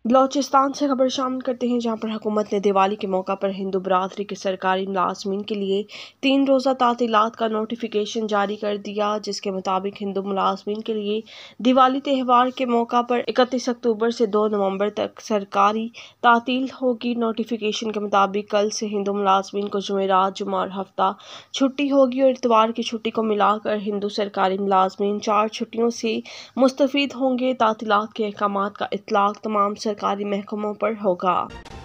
बलोचिस्तान से खबर शामिल करते हैं, जहां पर हुकूमत ने दिवाली के मौका पर हिंदू बरादरी के सरकारी मुलाजमीन के लिए 3 रोज़ा तातीलात का नोटिफिकेशन जारी कर दिया, जिसके मुताबिक हिंदू मुलाजमीन के लिए दिवाली त्यौहार के मौका पर 31 अक्टूबर से 2 नवंबर तक सरकारी तातील होगी। नोटिफिकेशन के मुताबिक कल से हिंदू मुलाजमीन को जुमेरात, जुमा और हफ्ता छुट्टी होगी और इतवार की छुट्टी को मिलाकर हिंदू सरकारी मुलाजमीन 4 छुट्टियों से मुस्तफीद होंगे। तातीलात के अहकामात का इतलाक तमाम सरकारी महकमों पर होगा।